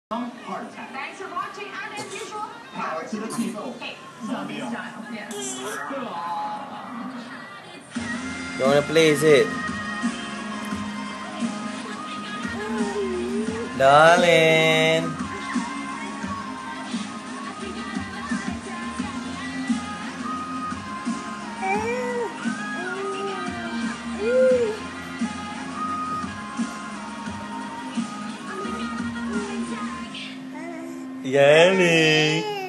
Heart attack. Thanks for watching, and as usual, Power to the people. Hey, zombie style. Yes. You wanna play, is it? Darling. Yelling.